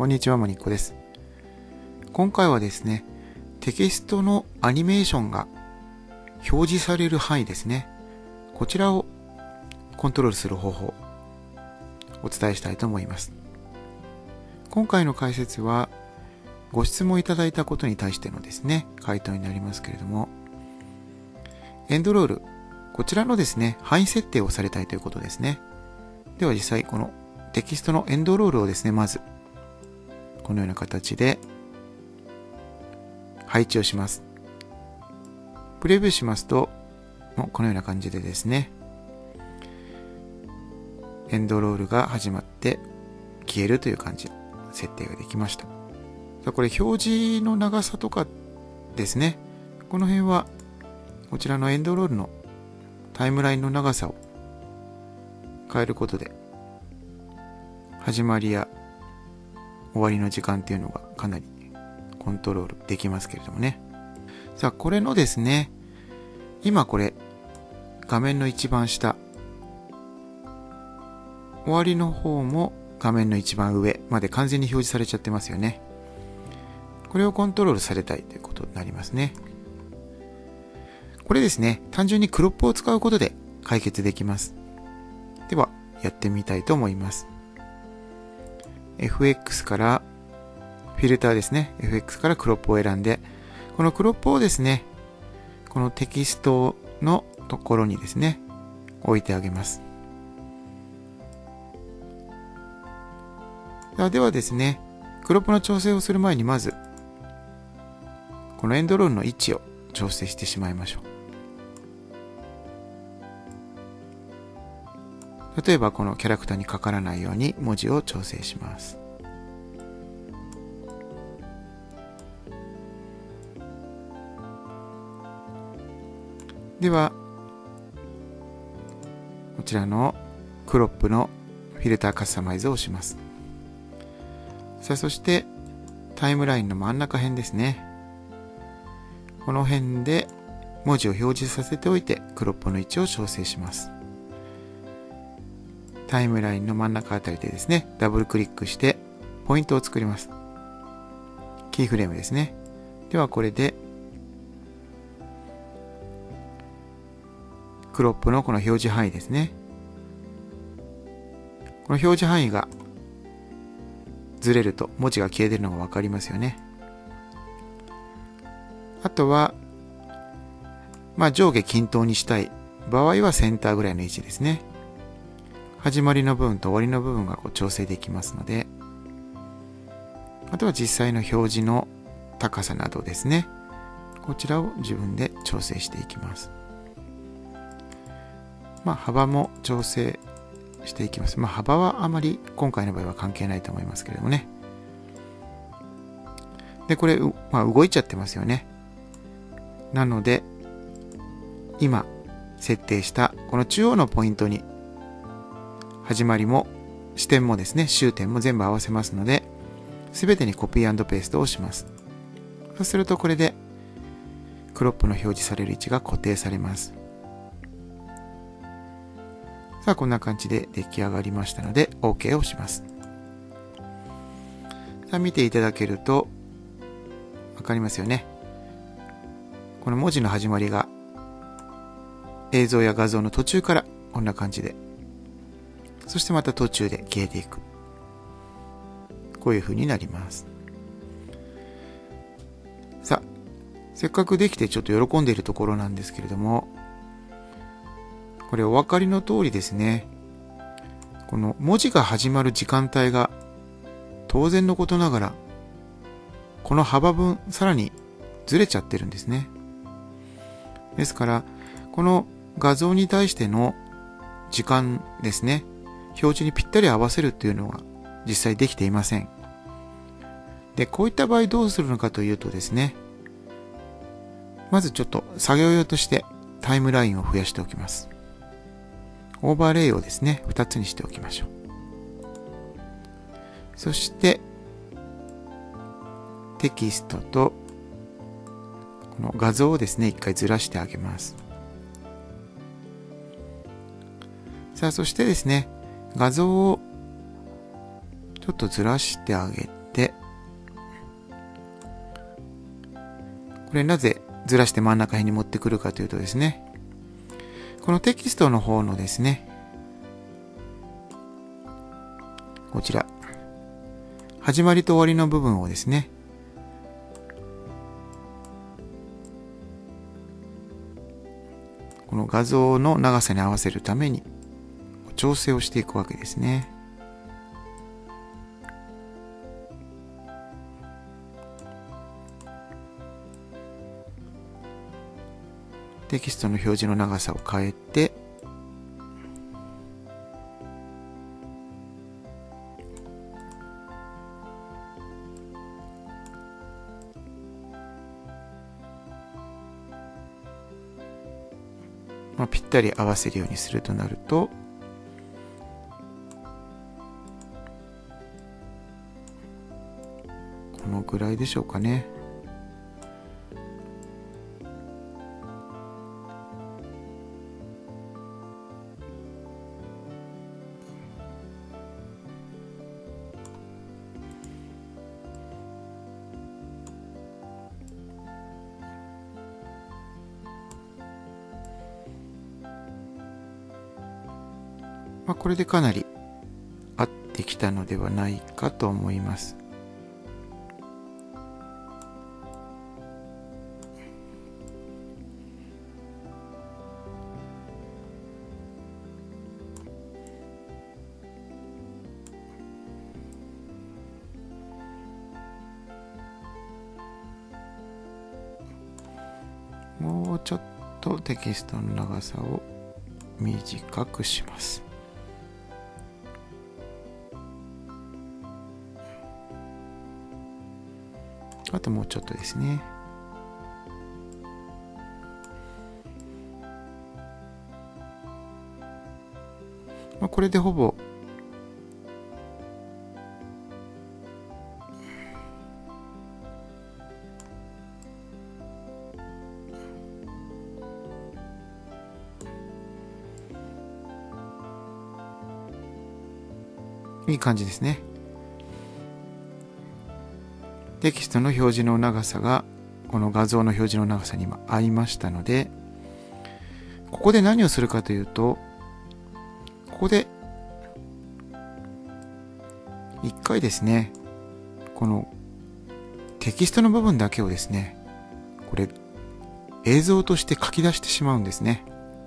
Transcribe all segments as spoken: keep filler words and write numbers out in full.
こんにちは、マニッコです。今回はですね、テキストのアニメーションが表示される範囲ですね。こちらをコントロールする方法をお伝えしたいと思います。今回の解説はご質問いただいたことに対してのですね、回答になりますけれども、エンドロール、こちらのですね、範囲設定をされたいということですね。では実際このテキストのエンドロールをですね、まずこのような形で配置をします。プレビューしますと、このような感じでですね、エンドロールが始まって消えるという感じの設定ができました。これ表示の長さとかですね、この辺はこちらのエンドロールのタイムラインの長さを変えることで始まりや終わりの時間っていうのがかなりコントロールできますけれどもね。さあこれのですね、今これ画面の一番下、終わりの方も画面の一番上まで完全に表示されちゃってますよね。これをコントロールされたいということになりますね。これですね、単純にクロップを使うことで解決できます。では、やってみたいと思います。エフエックス からフィルターですね。エフエックス からクロップを選んで、このクロップをですね、このテキストのところにですね、置いてあげます。ではですね、クロップの調整をする前にまず、このエンドロールの位置を調整してしまいましょう。例えばこのキャラクターにかからないように文字を調整します。では、こちらのクロップのフィルターカスタマイズをします。さあ、そしてタイムラインの真ん中辺ですね。この辺で文字を表示させておいてクロップの位置を調整します。タイムラインの真ん中あたりでですね、ダブルクリックしてポイントを作ります。キーフレームですね。ではこれでクロップのこの表示範囲ですね。この表示範囲がずれると文字が消えているのがわかりますよね。あとは、まあ上下均等にしたい場合はセンターぐらいの位置ですね。始まりの部分と終わりの部分がこう調整できますので、あとは実際の表示の高さなどですね。こちらを自分で調整していきます。まあ幅も調整していきます。まあ幅はあまり今回の場合は関係ないと思いますけれどもね。で、これ、まあ、動いちゃってますよね。なので、今設定したこの中央のポイントに始まりも視点もですね、終点も全部合わせますので、すべてにコピー&ペーストをします。そうするとこれでクロップの表示される位置が固定されます。さあこんな感じで出来上がりましたので OK をします。さあ見ていただけるとわかりますよね。この文字の始まりが映像や画像の途中からこんな感じで、そしてまた途中で消えていく。こういう風になります。さあ、せっかくできてちょっと喜んでいるところなんですけれども、これお分かりの通りですね、この文字が始まる時間帯が当然のことながら、この幅分さらにずれちゃってるんですね。ですから、この画像に対しての時間ですね、表示にぴったり合わせるっていうのは実際できていません。で、こういった場合どうするのかというとですね、まずちょっと作業用としてタイムラインを増やしておきます。オーバーレイをですね、ふたつにしておきましょう。そして、テキストとこの画像をですね、一回ずらしてあげます。さあ、そしてですね、画像をちょっとずらしてあげて、 これなぜずらして真ん中辺に持ってくるかというとですね、このテキストの方のですね、こちら、始まりと終わりの部分をですね、この画像の長さに合わせるために調整をしていくわけですね。テキストの表示の長さを変えて、まあ、ぴったり合わせるようにするとなると、このぐらいでしょうかね。まあ、これでかなり合ってきたのではないかと思います。もうちょっとテキストの長さを短くします。あともうちょっとですね。まあ、これでほぼいい感じですね。テキストの表示の長さがこの画像の表示の長さに今合いましたので、ここで何をするかというと、ここで一回ですね、このテキストの部分だけをですね、これ映像として書き出してしまうんですね。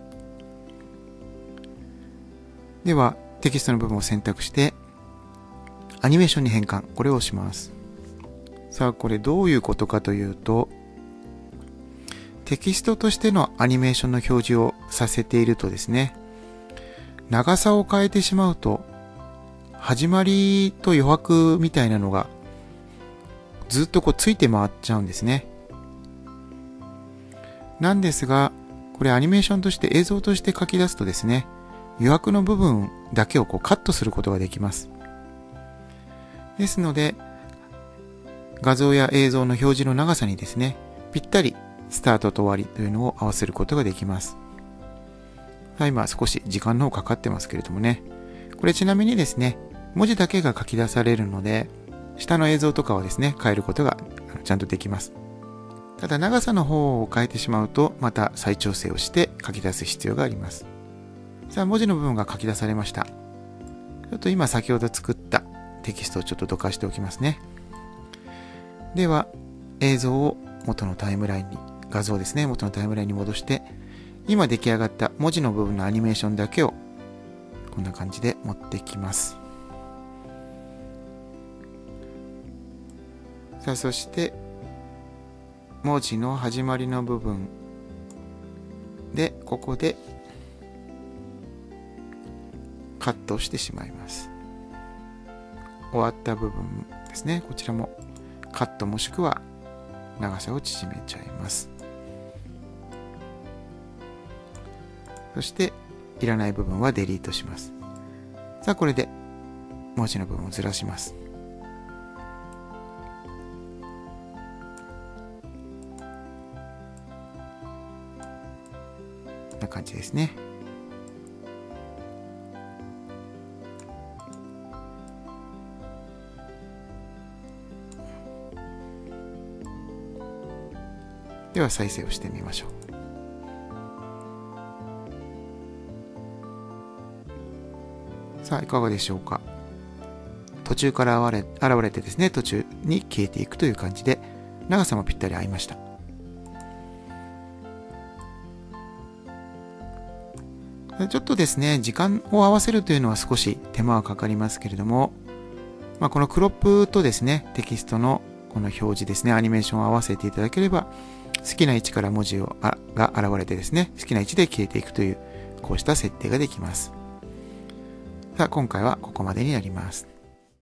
ではテキストの部分を選択してアニメーションに変換、これを押します。さあこれどういうことかというと、テキストとしてのアニメーションの表示をさせているとですね、長さを変えてしまうと始まりと余白みたいなのがずっとこうついて回っちゃうんですね。なんですが、これアニメーションとして映像として書き出すとですね、余白の部分だけをこうカットすることができます。ですので、画像や映像の表示の長さにですね、ぴったりスタートと終わりというのを合わせることができます。今少し時間の方かかってますけれどもね、これちなみにですね、文字だけが書き出されるので、下の映像とかはですね、変えることがちゃんとできます。ただ長さの方を変えてしまうと、また再調整をして書き出す必要があります。さあ文字の部分が書き出されました。ちょっと今先ほど作ったテキストをちょっとどかしておきますね。では映像を元のタイムラインに、画像ですね、元のタイムラインに戻して、今出来上がった文字の部分のアニメーションだけをこんな感じで持ってきます。さあそして文字の始まりの部分で、ここでカットしてしまいます。終わった部分ですね、こちらもカットもしくは長さを縮めちゃいます。そしていらない部分はデリートします。さあこれで文字の部分をずらします。こんな感じですね。 では再生をしてみましょう。さあ、いかがでしょうか。途中から現れ、現れてですね、途中に消えていくという感じで、長さもぴったり合いました。ちょっとですね、時間を合わせるというのは少し手間はかかりますけれども、まあ、このクロップとですね、テキストのこの表示ですね、アニメーションを合わせていただければ、好きな位置から文字をあが現れてですね、好きな位置で消えていくという、こうした設定ができます。さあ、今回はここまでになります。